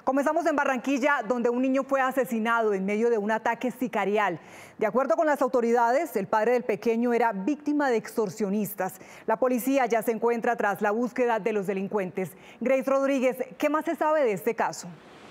Comenzamos en Barranquilla, donde un niño fue asesinado en medio de un ataque sicarial. De acuerdo con las autoridades, el padre del pequeño era víctima de extorsionistas. La policía ya se encuentra tras la búsqueda de los delincuentes. Grace Rodríguez, ¿qué más se sabe de este caso?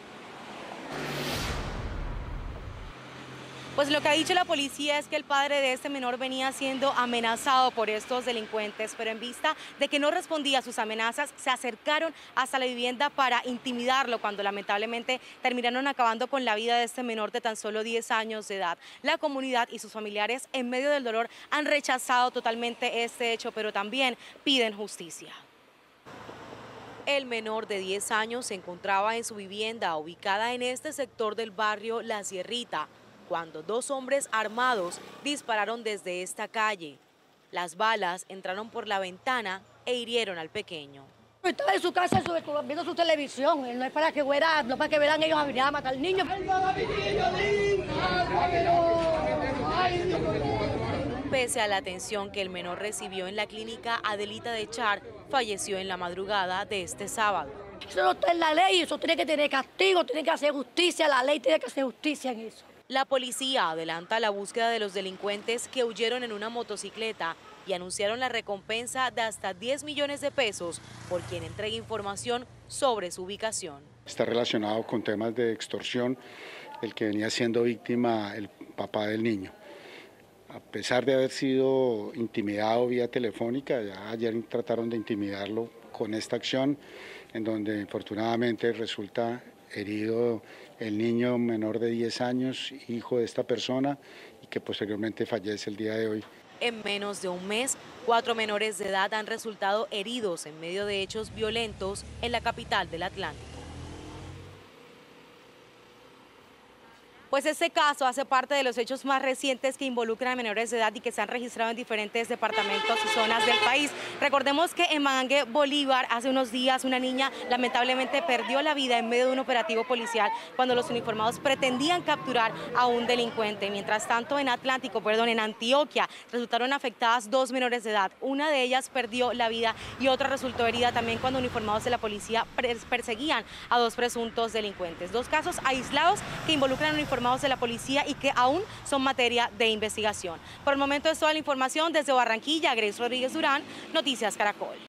Pues lo que ha dicho la policía es que el padre de este menor venía siendo amenazado por estos delincuentes, pero en vista de que no respondía a sus amenazas, se acercaron hasta la vivienda para intimidarlo, cuando lamentablemente terminaron acabando con la vida de este menor de tan solo 10 años de edad. La comunidad y sus familiares, en medio del dolor, han rechazado totalmente este hecho, pero también piden justicia. El menor de 10 años se encontraba en su vivienda ubicada en este sector del barrio La Sierrita, cuando dos hombres armados dispararon desde esta calle. Las balas entraron por la ventana e hirieron al pequeño. Estaba en su casa viendo su televisión, no es para que vean, no para que vean ellos a venir a matar al niño. Pese a la atención que el menor recibió en la clínica Adelita de Char, falleció en la madrugada de este sábado. Eso no está en la ley, eso tiene que tener castigo, tiene que hacer justicia, la ley tiene que hacer justicia en eso. La policía adelanta la búsqueda de los delincuentes que huyeron en una motocicleta y anunciaron la recompensa de hasta 10 millones de pesos por quien entregue información sobre su ubicación. Está relacionado con temas de extorsión, el que venía siendo víctima el papá del niño. A pesar de haber sido intimidado vía telefónica, ya ayer trataron de intimidarlo con esta acción, en donde infortunadamente resulta herido el niño menor de 10 años, hijo de esta persona, y que posteriormente fallece el día de hoy. En menos de un mes, 4 menores de edad han resultado heridos en medio de hechos violentos en la capital del Atlántico. Pues este caso hace parte de los hechos más recientes que involucran a menores de edad y que se han registrado en diferentes departamentos y zonas del país. Recordemos que en Mangangué, Bolívar, hace unos días una niña lamentablemente perdió la vida en medio de un operativo policial cuando los uniformados pretendían capturar a un delincuente. Mientras tanto, en Antioquia, resultaron afectadas 2 menores de edad. Una de ellas perdió la vida y otra resultó herida también cuando uniformados de la policía perseguían a 2 presuntos delincuentes. 2 casos aislados que involucran uniformados de la policía y que aún son materia de investigación. Por el momento es toda la información desde Barranquilla. Grace Rodríguez Durán, Noticias Caracol.